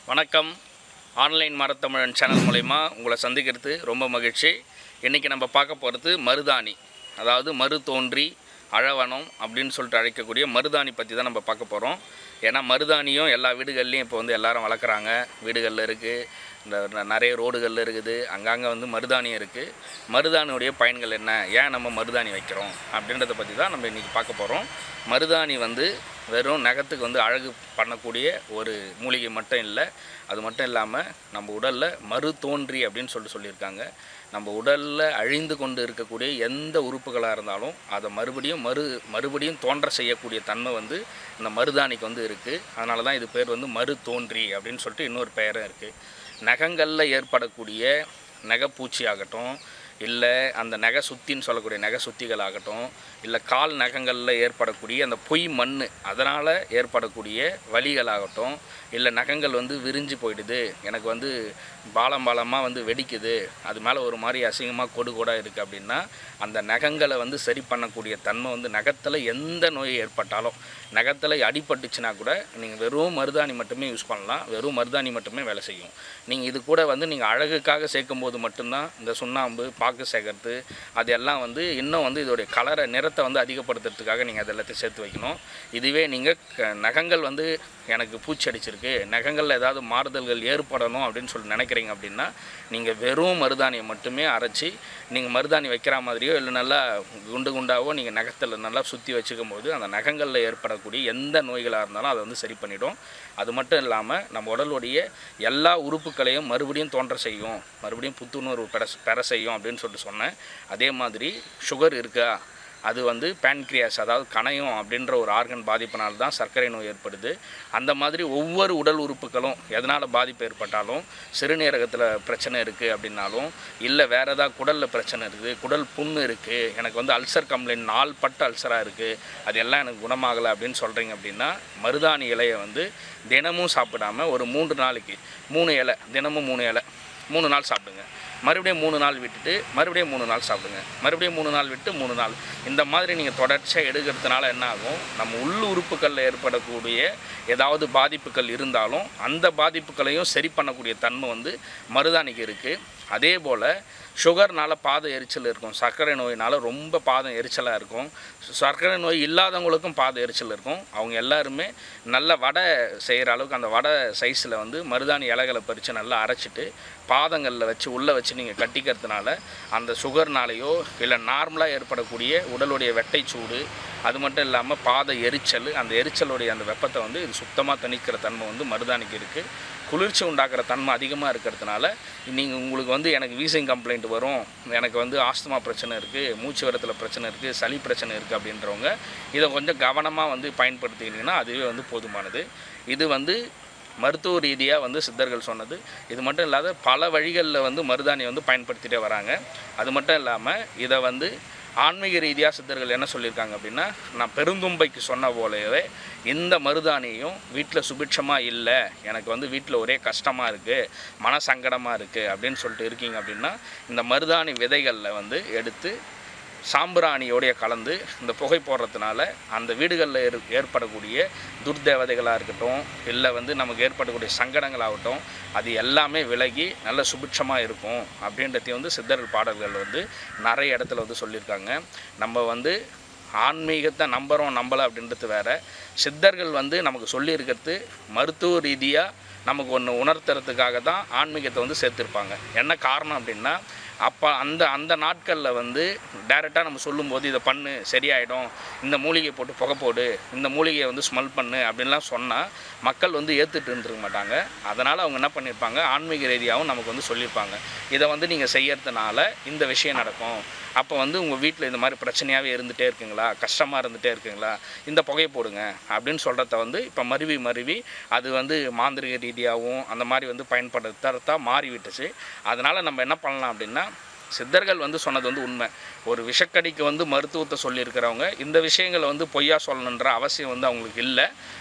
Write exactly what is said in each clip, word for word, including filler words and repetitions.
வணக்கம். Online மரத்தமிழன் channel மூலமா உங்களை சந்திக்கிறது ரொம்ப மகிழ்ச்சி. இன்றைக்கி நம்ம பார்க்க போகிறது மருதாணி, அதாவது மரு தோன்றி அழவனம் அப்படின்னு சொல்லிட்டு அழைக்கக்கூடிய மருதாணி பற்றி தான் நம்ம பார்க்க போகிறோம். ஏன்னா மருதாணியும் எல்லா வீடுகள்லையும் இப்போ வந்து எல்லாரும் வளர்க்குறாங்க. வீடுகளில் இருக்குது, இந்த நிறைய ரோடுகளில் இருக்குது, அங்கங்கே வந்து மருதாணியும் இருக்குது. மருதாணியுடைய பயன்கள் என்ன, ஏன் நம்ம மருதாணி வைக்கிறோம் அப்படின்றத பற்றி தான் நம்ம இன்றைக்கி பார்க்க போகிறோம். மருதாணி வந்து வெறும் நகத்துக்கு வந்து அழகு பண்ணக்கூடிய ஒரு மூலிகை மட்டும் இல்லை, அது மட்டும் இல்லாமல் நம்ம உடலில் மறு தோன்றி அப்படின்னு சொல்லிட்டு சொல்லியிருக்காங்க. நம்ம உடலில் அழிந்து கொண்டு இருக்கக்கூடிய எந்த உறுப்புகளாக இருந்தாலும் அதை மறுபடியும் மறு மறுபடியும் தோன்ற செய்யக்கூடிய தன்மை வந்து இந்த மருதாணிக்கு வந்து இருக்குது. அதனால தான் இது பேர் வந்து மரு தோன்றி அப்படின்னு சொல்லிட்டு இன்னொரு பெயரும் இருக்குது. நகங்களில் ஏற்படக்கூடிய நகைப்பூச்சி ஆகட்டும், இல்லை அந்த நகை சுத்தின்னு சொல்லக்கூடிய நகை சுத்திகள் ஆகட்டும், இல்லை கால் நகங்களில் ஏற்படக்கூடிய அந்த பொய் மண் அதனால் ஏற்படக்கூடிய வலிகளாகட்டும், இல்லை நகங்கள் வந்து விரிஞ்சு போயிடுது, எனக்கு வந்து பாலம் பாலமாக வந்து வெடிக்குது, அது மேலே ஒரு மாதிரி அசிங்கமாக கொடு கூட இருக்குது அப்படின்னா அந்த நகங்களை வந்து சரி பண்ணக்கூடிய தன்மை வந்து நகத்தில் எந்த நோய் ஏற்பட்டாலும், நகத்தில் அடிபட்டுச்சுன்னா கூட நீங்கள் வெறும் மருதாணி மட்டுமே யூஸ் பண்ணலாம். வெறும் மருதாணி மட்டுமே வேலை செய்யும். நீங்கள் இது கூட வந்து நீங்கள் அழகுக்காக சேர்க்கும் போது மட்டும்தான் இந்த சுண்ணாம்பு பாக்கு சேர்க்கறது அது எல்லாம் வந்து இன்னும் வந்து இதோடைய கலரை நிறத்தை வந்து அதிகப்படுத்துறதுக்காக நீங்கள் அது எல்லாத்தையும் சேர்த்து வைக்கணும். இதுவே நீங்கள் நகங்கள் வந்து எனக்கு பூச்சி அடிச்சிருக்கு, நகங்களில் ஏதாவது மாறுதல்கள் ஏற்படணும் அப்படின்னு சொல்லி நினைக்கிறீங்க அப்படின்னா நீங்கள் வெறும் மருதாணியை மட்டுமே அரைச்சி நீங்கள் மருதாணி வைக்கிற மாதிரியோ இல்லை நல்லா குண்டு குண்டாவோ நீங்கள் நகத்தில் நல்லா சுற்றி வச்சுக்கும் போது அந்த நகங்களில் ஏற்படக்கூடிய எந்த நோய்களாக இருந்தாலும் அதை வந்து சரி பண்ணிடும். அது மட்டும் இல்லாமல் நம்ம உடலுடைய எல்லா உறுப்புகளையும் மறுபடியும் தோன்ற செய்யும், மறுபடியும் புத்துணர்வு பெற பெற செய்யும் அப்படின்னு சொல்லிட்டு சொன்னேன். அதே மாதிரி சுகர் இருக்கா, அது வந்து பேன்க்ரியாஸ் அதாவது கணையம் அப்படின்ற ஒரு ஆர்கன் பாதிப்பினால் தான் சர்க்கரை நோய் ஏற்படுது. அந்த மாதிரி ஒவ்வொரு உடல் உறுப்புகளும் எதனால் பாதிப்பு ஏற்பட்டாலும், சிறுநீரகத்தில் பிரச்சனை இருக்குது அப்படின்னாலும், இல்லை வேறு ஏதாவது குடலில் பிரச்சனை இருக்குது, குடல் புண்ணு இருக்குது, எனக்கு வந்து அல்சர் கம்ப்ளைண்ட் நாள் பட்டு அல்சராக இருக்குது, அது எல்லாம் எனக்கு குணமாகலை அப்படின்னு சொல்கிறீங்க அப்படின்னா மருதாணி இலையை வந்து தினமும் சாப்பிடாமல் ஒரு மூன்று நாளைக்கு மூணு இலை தினமும் மூணு இலை மூணு நாள் சாப்பிடுங்க. மறுபடியும் மூணு நாள் விட்டுட்டு மறுபடியும் மூணு நாள் சாப்பிடுங்க. மறுபடியும் மூணு நாள் விட்டு மூணு நாள் இந்த மாதிரி நீங்கள் தொடர்ச்சியாக எடுக்கிறதுனால என்ன ஆகும், நம்ம உள் உறுப்புகளில் ஏற்படக்கூடிய ஏதாவது பாதிப்புகள் இருந்தாலும் அந்த பாதிப்புகளையும் சரி பண்ணக்கூடிய தன்மை வந்து மருதாணிக்கு இருக்குது. அதே போல் சுகர்னால் பாதம் எரிச்சல் இருக்கும், சர்க்கரை நோயினால் ரொம்ப பாதம் எரிச்சலாக இருக்கும், சர்க்கரை நோய் இல்லாதவங்களுக்கும் பாதம் எரிச்சல் இருக்கும். அவங்க எல்லாருமே நல்ல வடை செய்கிற அளவுக்கு அந்த வடை சைஸில் வந்து மருதாணி இலைகளை பறித்து நல்லா அரைச்சிட்டு பாதங்களில் வச்சு உள்ளே வச்சு நீங்கள் கட்டிக்கிறதுனால அந்த சுகர்னாலேயோ இல்லை நார்மலாக ஏற்படக்கூடிய உடலுடைய வெட்டை சூடு, அது மட்டும் இல்லாமல் பாத எரிச்சல், அந்த எரிச்சலுடைய அந்த வெப்பத்தை வந்து இது சுத்தமாக தணிக்கிற தன்மை வந்து மருதாணிக்கு இருக்குது. குளிர்ச்சி உண்டாக்குற தன்மை அதிகமாக இருக்கிறதுனால நீங்கள் உங்களுக்கு வந்து எனக்கு வீசிங் கம்ப்ளைண்ட் வரும், எனக்கு வந்து ஆஸ்துமா பிரச்சனை இருக்குது, மூச்சு வரத்தில் பிரச்சனை இருக்குது, சளி பிரச்சனை இருக்குது அப்படின்றவங்க இதை கொஞ்சம் கவனமாக வந்து பயன்படுத்திக்கிட்டிங்கன்னா அதுவே வந்து போதுமானது. இது வந்து மருத்துவ ரீதியாக வந்து சித்தர்கள் சொன்னது. இது மட்டும் இல்லாத பல வழிகளில் வந்து மருதாணியை வந்து பயன்படுத்திகிட்டே வராங்க. அது மட்டும் இல்லாமல் இதை வந்து ஆன்மீக ரீதியாக சித்தர்கள் என்ன சொல்லியிருக்காங்க அப்படின்னா, நான் பெருந்தும்பைக்கு சொன்ன போலவே இந்த மருதாணியும் வீட்டில் சுபிட்சமாக இல்லை, எனக்கு வந்து வீட்டில் ஒரே கஷ்டமாக இருக்குது, மனசங்கடமாக இருக்குது அப்படின்னு சொல்லிட்டு இருக்கீங்க அப்படின்னா இந்த மருதாணி விதைகளில் வந்து எடுத்து சாம்பிராணியோடைய கலந்து இந்த புகை போடுறதுனால அந்த வீடுகளில் ஏற் ஏற்படக்கூடிய துர்தேவதைகளாக இருக்கட்டும், இல்லை வந்து நமக்கு ஏற்படக்கூடிய சங்கடங்களாகட்டும், அது எல்லாமே விலகி நல்ல சுபிட்சமாக இருக்கும் அப்படின்றதையும் வந்து சித்தர்கள் பாடல்கள் வந்து நிறைய இடத்துல வந்து சொல்லியிருக்காங்க. நம்ம வந்து ஆன்மீகத்தை நம்புகிறோம் நம்பலை அப்படின்றது வேறு. சித்தர்கள் வந்து நமக்கு சொல்லியிருக்கிறது மருத்துவ ரீதியாக நமக்கு ஒன்று உணர்த்துறதுக்காக தான் ஆன்மீகத்தை வந்து சேர்த்துருப்பாங்க. என்ன காரணம் அப்படின்னா, அப்போ அந்த அந்த நாட்களில் வந்து டைரெக்டாக நம்ம சொல்லும்போது இதை பண்ணு சரியாயிடும், இந்த மூலிகை போட்டு புகை போடு, இந்த மூலிகையை வந்து ஸ்மெல் பண்ணு அப்படின்லாம் சொன்னால் மக்கள் வந்து ஏற்றுட்டு இருந்துருக்க மாட்டாங்க. அதனால் அவங்க என்ன பண்ணியிருப்பாங்க, ஆன்மீக ரீதியாகவும் நமக்கு வந்து சொல்லியிருப்பாங்க, இதை வந்து நீங்கள் செய்யறதுனால இந்த விஷயம் நடக்கும். அப்போ வந்து உங்கள் வீட்டில் இந்த மாதிரி பிரச்சனையாகவே இருந்துகிட்டே இருக்குங்களா, கஷ்டமாக இருந்துகிட்டே இருக்குங்களா, இந்த புகையை போடுங்க அப்படின்னு சொல்கிறத வந்து இப்போ மருவி மருவி அது வந்து மாந்திரிக ரீதியாகவும் அந்த மாதிரி வந்து பயன்படுத்துறதா மாறிவிட்டுச்சு. அதனால் நம்ம என்ன பண்ணலாம் அப்படின்னா, சித்தர்கள் வந்து சொன்னது வந்து உண்மை. ஒரு விஷக்கடிக்கு வந்து மருத்துவத்தை சொல்லியிருக்கிறவங்க இந்த விஷயங்களை வந்து பொய்யா சொல்லணுன்ற அவசியம் வந்து அவங்களுக்கு இல்லை.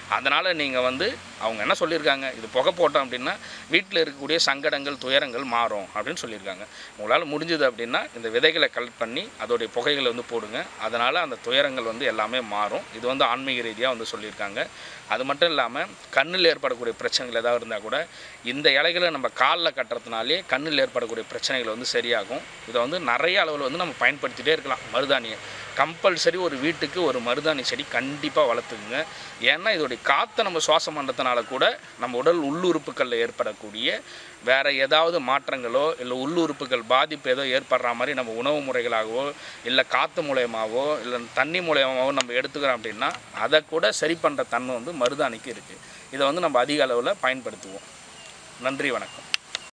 அதனால் நீங்கள் வந்து அவங்க என்ன சொல்லியிருக்காங்க, இது புகை போட்டோம் அப்படின்னா வீட்டில் இருக்கக்கூடிய சங்கடங்கள் துயரங்கள் மாறும் அப்படின்னு சொல்லியிருக்காங்க. உங்களால் முடிஞ்சது அப்படின்னா இந்த விதைகளை கலெக்ட் பண்ணி அதோடைய புகைகளை வந்து போடுங்க. அதனால் அந்த துயரங்கள் வந்து எல்லாமே மாறும். இது வந்து ஆன்மீக ரீதியாக வந்து சொல்லியிருக்காங்க. அது மட்டும் இல்லாமல் கண்ணில் ஏற்படக்கூடிய பிரச்சனைகள் ஏதாவது இருந்தால் கூட இந்த இலைகளை நம்ம காலில் கட்டுறதுனாலே கண்ணில் ஏற்படக்கூடிய பிரச்சனைகள் வந்து சரியாகும். இதை வந்து நிறைய அளவில் வந்து நம்ம பயன்படுத்திகிட்டே இருக்கலாம். மருதாணியை கம்பல்சரி ஒரு வீட்டுக்கு ஒரு மருதாணி செடி கண்டிப்பாக வளர்த்துக்குங்க. ஏன்னா இதோடைய காற்றை நம்ம சுவாசம் பண்ணுறதுனால கூட நம்ம உடல் உள்ளுறுப்புகளில் ஏற்படக்கூடிய வேறு ஏதாவது மாற்றங்களோ இல்லை உள்ளுறுப்புகள் பாதிப்பு ஏதோ ஏற்படுற மாதிரி நம்ம உணவு முறைகளாகவோ இல்லை காற்று மூலயமாவோ இல்லை தண்ணி மூலயமாவோ நம்ம எடுத்துக்கிறோம் அப்படின்னா அதை கூட சரி பண்ணுற தன்மை வந்து மருதாணிக்கு இருக்குது. இதை வந்து நம்ம அதிக அளவில் பயன்படுத்துவோம். நன்றி, வணக்கம்.